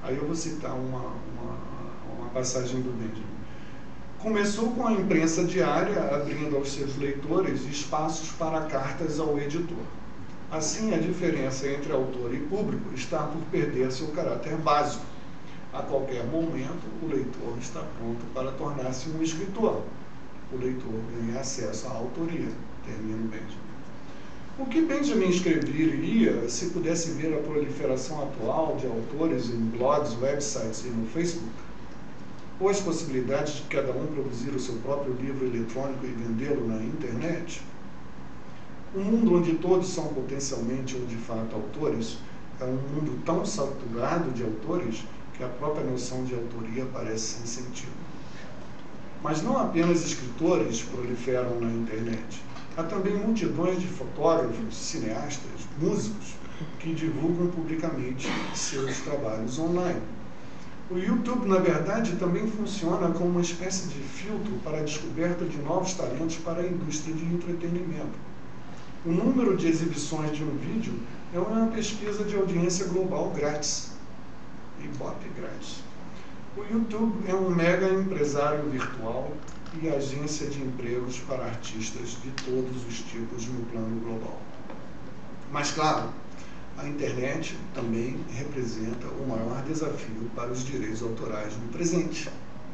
Aí eu vou citar uma passagem do Benjamin. Começou com a imprensa diária, abrindo aos seus leitores espaços para cartas ao editor. Assim, a diferença entre autor e público está por perder seu caráter básico. A qualquer momento, o leitor está pronto para tornar-se um escritor. O leitor ganha acesso à autoria. Termina Benjamin. O que Benjamin escreveria se pudesse ver a proliferação atual de autores em blogs, websites e no Facebook? Ou as possibilidades de cada um produzir o seu próprio livro eletrônico e vendê-lo na internet? Um mundo onde todos são potencialmente ou de fato autores é um mundo tão saturado de autores que a própria noção de autoria parece sem sentido. Mas não apenas escritores proliferam na internet. Há também multidões de fotógrafos, cineastas, músicos que divulgam publicamente seus trabalhos online. O YouTube, na verdade, também funciona como uma espécie de filtro para a descoberta de novos talentos para a indústria de entretenimento. O número de exibições de um vídeo é uma pesquisa de audiência global grátis. Ibope grátis. O YouTube é um mega empresário virtual e agência de empregos para artistas de todos os tipos no plano global. Mas, claro, a internet também representa o maior desafio para os direitos autorais no presente.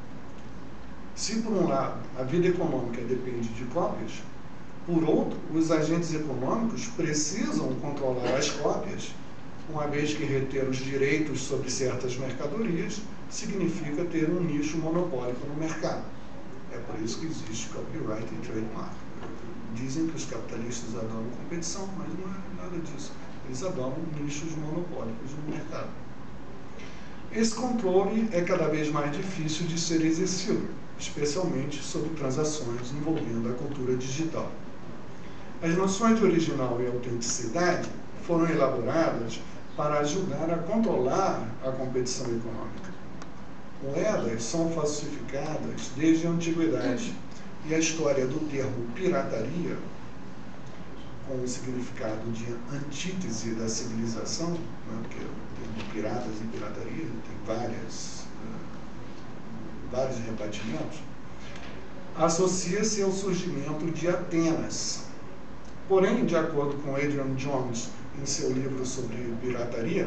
Se, por um lado, a vida econômica depende de cópias, por outro, os agentes econômicos precisam controlar as cópias, uma vez que reter os direitos sobre certas mercadorias significa ter um nicho monopólico no mercado. É por isso que existe copyright e trademark. Dizem que os capitalistas adoram competição, mas não é nada disso. Eles adoram nichos monopólicos no mercado. Esse controle é cada vez mais difícil de ser exercido, especialmente sobre transações envolvendo a cultura digital. As noções de original e autenticidade foram elaboradas para ajudar a controlar a competição econômica. Moedas são falsificadas desde a antiguidade e a história do termo pirataria, com o significado de antítese da civilização, né, porque o termo piratas e pirataria tem vários rebatimentos, associa-se ao surgimento de Atenas. Porém, de acordo com Adrian Jones, em seu livro sobre pirataria,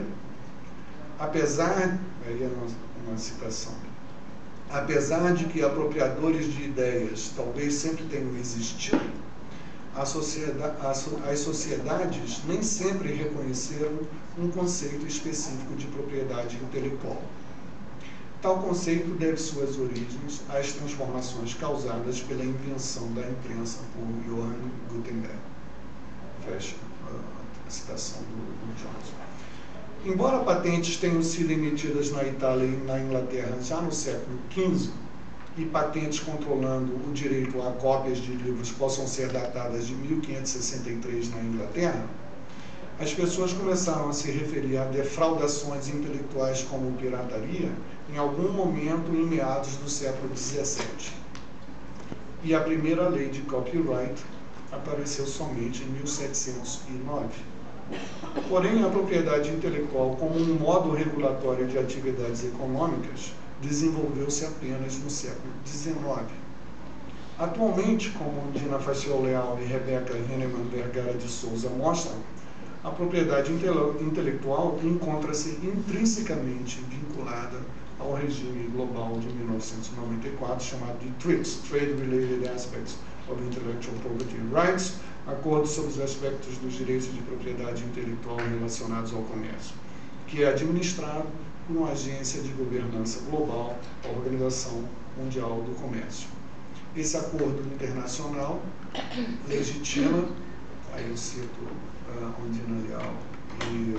aí é uma citação, apesar de que apropriadores de ideias talvez sempre tenham existido, as sociedades nem sempre reconheceram um conceito específico de propriedade intelectual. Tal conceito deve suas origens às transformações causadas pela invenção da imprensa por Johann Gutenberg. Fecha a citação do Jones. Embora patentes tenham sido emitidas na Itália e na Inglaterra já no século XV, e patentes controlando o direito a cópias de livros possam ser datadas de 1563 na Inglaterra, as pessoas começaram a se referir a defraudações intelectuais como pirataria em algum momento em meados do século XVII. E a primeira lei de copyright apareceu somente em 1709. Porém, a propriedade intelectual como um modo regulatório de atividades econômicas desenvolveu-se apenas no século XIX. Atualmente, como Dina Faciol Leal e Rebeca Henneman Vergara de Souza mostram, a propriedade intelectual encontra-se intrinsecamente vinculada ao regime global de 1994, chamado de TRIPS, Trade Related Aspects of Intellectual Property Rights, Acordo sobre os aspectos dos direitos de propriedade intelectual relacionados ao comércio, que é administrado por uma agência de governança global, a Organização Mundial do Comércio. Esse acordo internacional legitima, aí eu cito Ondina Leal e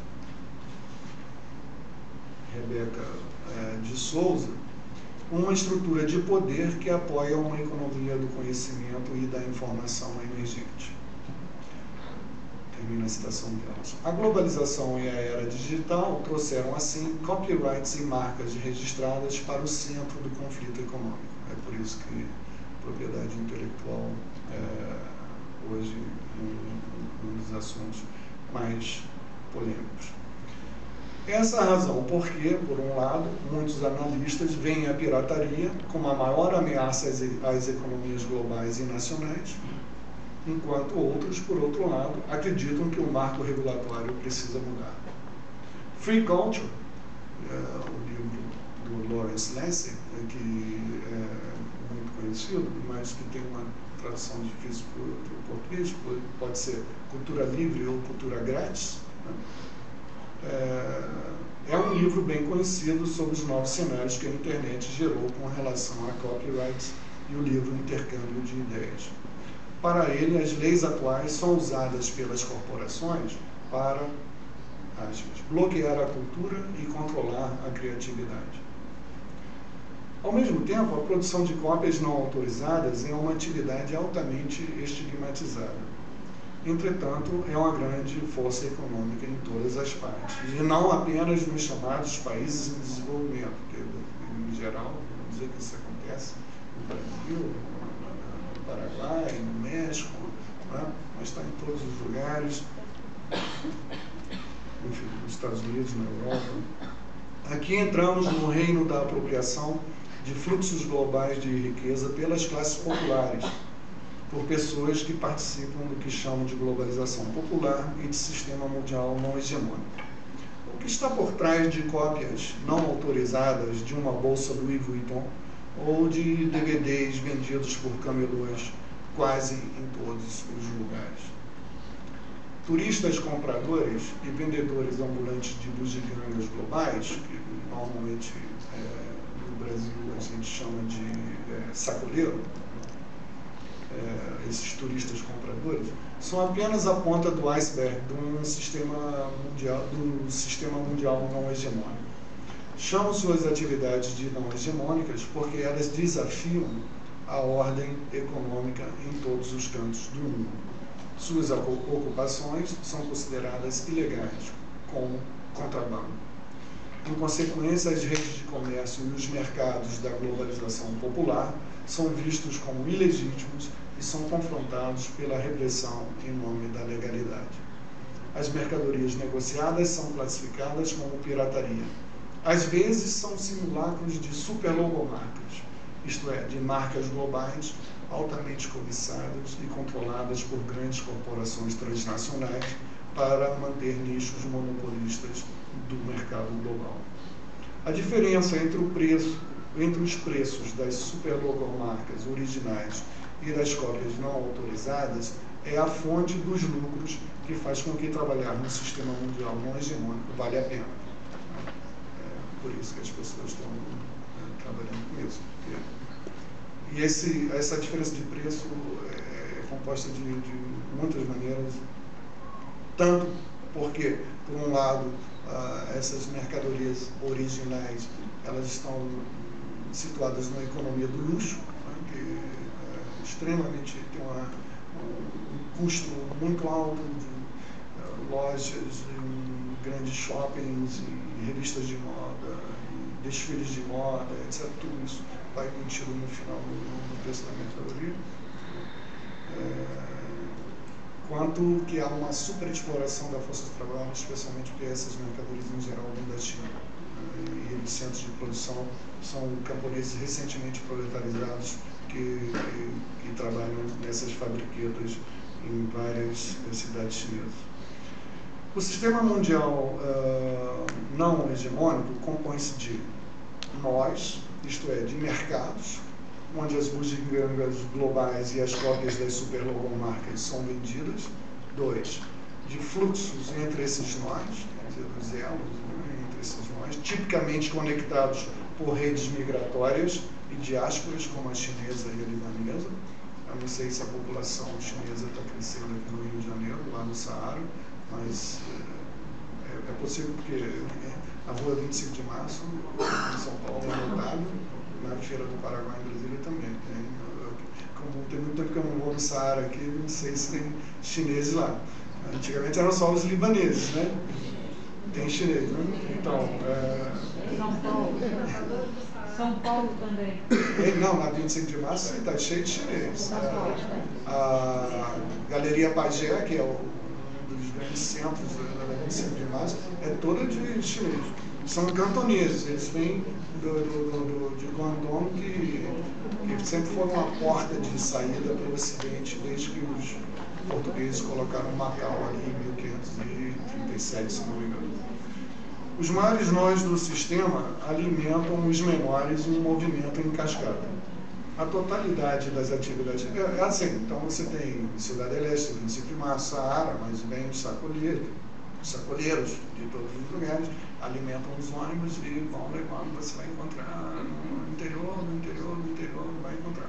Rebeca de Souza, uma estrutura de poder que apoia uma economia do conhecimento e da informação emergente. Termina a citação delas. A globalização e a era digital trouxeram, assim, copyrights e marcas registradas para o centro do conflito econômico. É por isso que a propriedade intelectual é hoje um dos assuntos mais polêmicos. Essa é a razão porque, por um lado, muitos analistas veem a pirataria como a maior ameaça às economias globais e nacionais, enquanto outros, por outro lado, acreditam que o marco regulatório precisa mudar. Free Culture, o livro do Lawrence Lessig, que é muito conhecido, mas que tem uma tradução difícil para o português, pode ser cultura livre ou cultura grátis, né? É um livro bem conhecido sobre os novos cenários que a internet gerou com relação a copyright e o livro Intercâmbio de Ideias. Para ele, as leis atuais são usadas pelas corporações para, aspas, bloquear a cultura e controlar a criatividade. Ao mesmo tempo, a produção de cópias não autorizadas é uma atividade altamente estigmatizada. Entretanto, é uma grande força econômica em todas as partes, e não apenas nos chamados países em desenvolvimento, porque, em geral, vamos dizer que isso acontece no Brasil, no Paraguai, no México, né? Mas está em todos os lugares, enfim, nos Estados Unidos, na Europa. Aqui entramos no reino da apropriação de fluxos globais de riqueza pelas classes populares, por pessoas que participam do que chamam de globalização popular e de sistema mundial não hegemônico. O que está por trás de cópias não autorizadas de uma bolsa Louis Vuitton ou de DVDs vendidos por camelôs quase em todos os lugares? Turistas compradores e vendedores ambulantes de bugigangas globais, que normalmente no Brasil a gente chama de sacoleiro, esses turistas compradores, são apenas a ponta do iceberg do sistema mundial não hegemônico. Chamo suas atividades de não hegemônicas porque elas desafiam a ordem econômica em todos os cantos do mundo. Suas ocupações são consideradas ilegais, como contrabando. Em consequência, as redes de comércio e os mercados da globalização popular são vistos como ilegítimos e são confrontados pela repressão em nome da legalidade. As mercadorias negociadas são classificadas como pirataria. Às vezes são simulacros de superlogomarcas, isto é, de marcas globais altamente cobiçadas e controladas por grandes corporações transnacionais para manter nichos monopolistas do mercado global. A diferença entre os preços das superlogomarcas originais e das cópias não autorizadas é a fonte dos lucros que faz com que trabalhar no sistema mundial não hegemônico vale a pena. Por isso que as pessoas estão trabalhando com isso. E essa diferença de preço é composta de muitas maneiras, tanto porque, por um lado, essas mercadorias originais elas estão situadas numa economia do luxo, né, que extremamente tem um custo muito alto de lojas, grandes shoppings e revistas de moda, e desfiles de moda, etc. Tudo isso vai embutido no final do preço da mercadoria. Quanto que há uma superexploração da força de trabalho, especialmente porque essas mercadorias em geral vêm da China. E eles, centros de produção, são camponeses recentemente proletarizados que trabalham nessas fabriquetas em várias cidades chinesas. O sistema mundial não hegemônico compõe-se de nós, isto é, de mercados, onde as bugigangas globais e as cópias das superlogomarcas são vendidas. 2. De fluxos entre esses nós, quer dizer, dos elos, entre esses nós, tipicamente conectados por redes migratórias e diásporas, como a chinesa e a libanesa. Eu não sei se a população chinesa está crescendo aqui no Rio de Janeiro, lá no Saara, mas é possível porque a rua 25 de março, em São Paulo, é lotada, na Feira do Paraguai, em Brasília, também. Como tem muito tempo que eu não vou no Saara aqui, não sei se tem chineses lá. Antigamente eram só os libaneses, né? Tem chinês, né? Então, São Paulo. São Paulo também. Não, na 25 de março está cheio de chinês. A Galeria Pajé, que é um dos dos grandes centros da 25 de março é toda de chinês. São cantoneses, eles vêm de Guangdong, que sempre foi uma porta de saída para o Ocidente, desde que os portugueses colocaram Macau ali em 1537, se não me engano. Os maiores nós do sistema alimentam os menores em um movimento em cascata. A totalidade das atividades é assim, então você tem Cidade do Leste, 25 de março, Saara, mas vem os sacoleiros de todos os lugares, alimentam os ônibus e vão levando, você vai encontrar no interior, vai encontrar.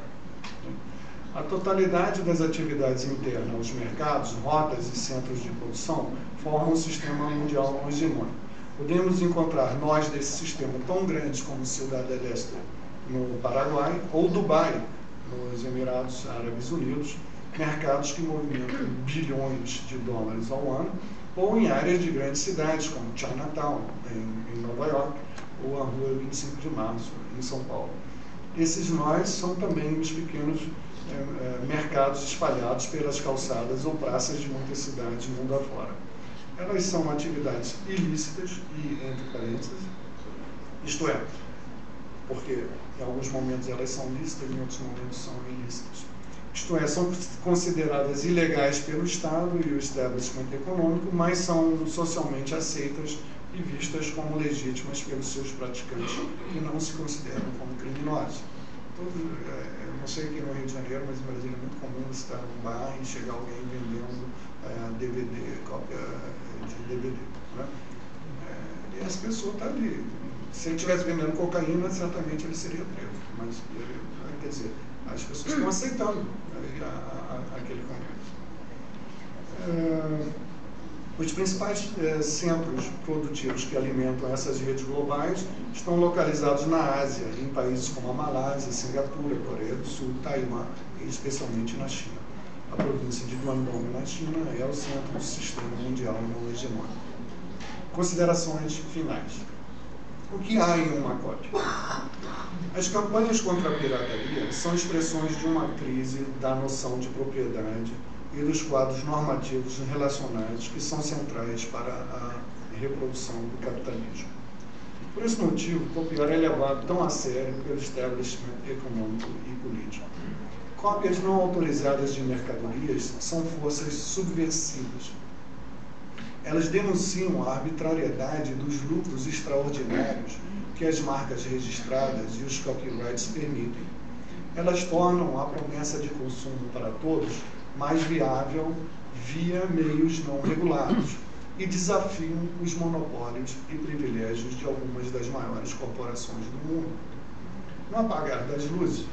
A totalidade das atividades internas, os mercados, rotas e centros de produção, formam um sistema mundial hegemônico. Podemos encontrar nós desse sistema tão grandes como Cidade do Leste no Paraguai ou Dubai, nos Emirados Árabes Unidos, mercados que movimentam bilhões de dólares ao ano, ou em áreas de grandes cidades, como Chinatown, em Nova York, ou a Rua 25 de Março, em São Paulo. Esses nós são também os pequenos mercados espalhados pelas calçadas ou praças de muitas cidades mundo afora. Elas são atividades ilícitas e, entre parênteses, isto é, porque em alguns momentos elas são lícitas e em outros momentos são ilícitas. Isto é, são consideradas ilegais pelo Estado e o estabelecimento econômico, mas são socialmente aceitas e vistas como legítimas pelos seus praticantes, que não se consideram como criminosos. Eu não sei aqui no Rio de Janeiro, mas em Brasília é muito comum você estar num bar e chegar alguém vendendo DVD, cópia de DVD. Né? E essa pessoa está ali. Se ele estivesse vendendo cocaína, certamente ele seria preso. Mas, quer dizer, as pessoas estão aceitando aquele comércio. Os principais centros produtivos que alimentam essas redes globais estão localizados na Ásia, em países como a Malásia, Singapura, Coreia do Sul, Taiwan e especialmente na China. A província de Guangdong, na China, é o centro do sistema mundial não hegemônico. Considerações finais. O que há em uma cópia? As campanhas contra a pirataria são expressões de uma crise da noção de propriedade e dos quadros normativos relacionados que são centrais para a reprodução do capitalismo. Por esse motivo, copiar é levado tão a sério pelo estabelecimento econômico e político. Cópias não autorizadas de mercadorias são forças subversivas. Elas denunciam a arbitrariedade dos lucros extraordinários que as marcas registradas e os copyrights permitem. Elas tornam a promessa de consumo para todos mais viável via meios não regulados e desafiam os monopólios e privilégios de algumas das maiores corporações do mundo. No apagar das luzes,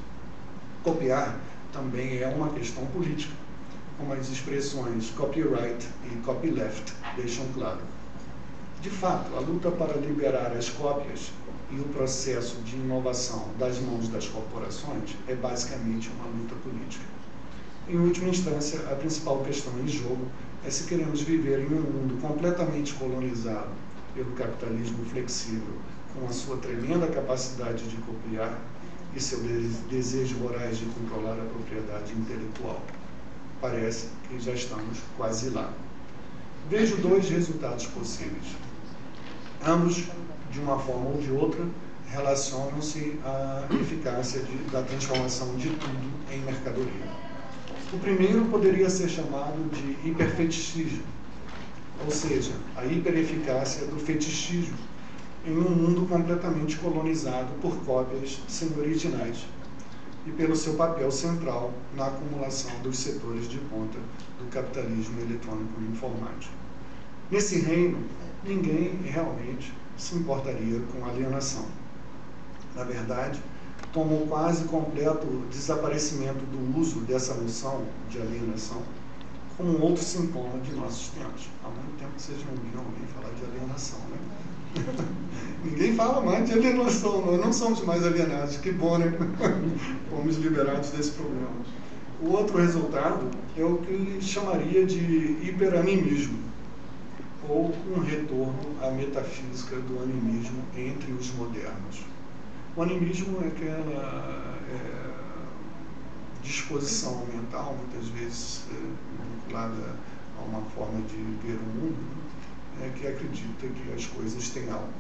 copiar também é uma questão política, como as expressões copyright e copyleft deixam claro. De fato, a luta para liberar as cópias e o processo de inovação das mãos das corporações é basicamente uma luta política. Em última instância, a principal questão em jogo é se queremos viver em um mundo completamente colonizado pelo capitalismo flexível, com a sua tremenda capacidade de copiar e seu desejo voraz de controlar a propriedade intelectual. Parece que já estamos quase lá. Vejo dois resultados possíveis. Ambos, de uma forma ou de outra, relacionam-se à eficácia da transformação de tudo em mercadoria. O primeiro poderia ser chamado de hiperfetichismo, ou seja, a hipereficácia do fetichismo em um mundo completamente colonizado por cópias semi-originais e pelo seu papel central na acumulação dos setores de ponta do capitalismo eletrônico e informático. Nesse reino, ninguém realmente se importaria com alienação. Na verdade, tomou quase completo desaparecimento do uso dessa noção de alienação como um outro sintoma de nossos tempos. Há muito tempo que vocês não viram alguém falar de alienação, né? Ninguém fala mais de alienação, nós não somos mais alienados, que bom, né? Fomos liberados desse problema. O outro resultado é o que chamaria de hiperanimismo, ou um retorno à metafísica do animismo entre os modernos. O animismo é aquela disposição mental, muitas vezes vinculada a uma forma de ver o mundo, que acredita que as coisas têm alma.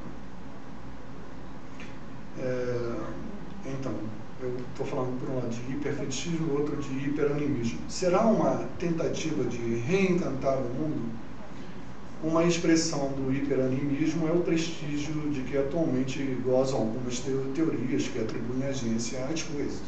Então, eu estou falando por um lado de hiperfetichismo, outro de hiperanimismo. Será uma tentativa de reencantar o mundo? Uma expressão do hiperanimismo é o prestígio de que atualmente gozam algumas teorias que atribuem agência às coisas.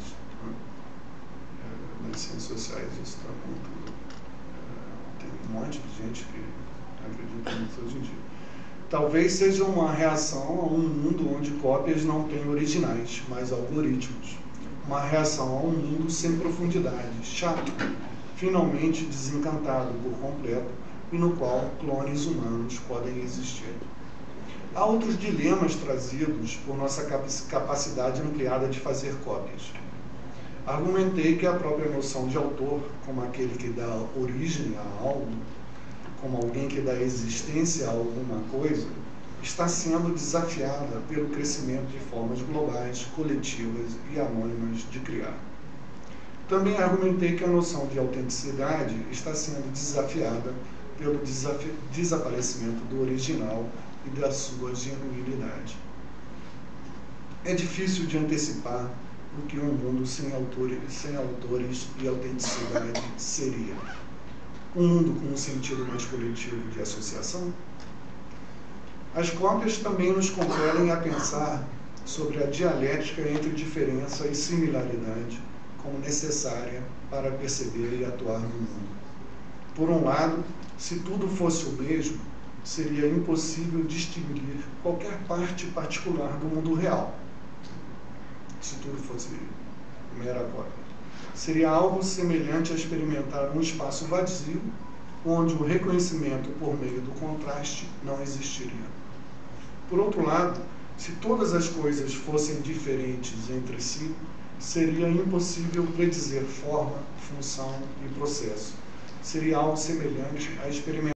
Nas ciências sociais isso está muito... tem um monte de gente que acredita nisso hoje em dia. Talvez seja uma reação a um mundo onde cópias não têm originais, mas algoritmos. Uma reação a um mundo sem profundidade, chato, finalmente desencantado por completo, e no qual clones humanos podem existir. Há outros dilemas trazidos por nossa capacidade ampliada de fazer cópias. Argumentei que a própria noção de autor, como aquele que dá origem a algo, como alguém que dá existência a alguma coisa, está sendo desafiada pelo crescimento de formas globais, coletivas e anônimas de criar. Também argumentei que a noção de autenticidade está sendo desafiada pelo desaparecimento do original e da sua genuinidade. É difícil de antecipar o que um mundo sem autores e autenticidade seria. Um mundo com um sentido mais coletivo de associação? As cópias também nos compelem a pensar sobre a dialética entre diferença e similaridade como necessária para perceber e atuar no mundo. Por um lado, se tudo fosse o mesmo, seria impossível distinguir qualquer parte particular do mundo real. Se tudo fosse mera cópia. Seria algo semelhante a experimentar um espaço vazio, onde o reconhecimento por meio do contraste não existiria. Por outro lado, se todas as coisas fossem diferentes entre si, seria impossível predizer forma, função e processo. Seria algo semelhante a experimentar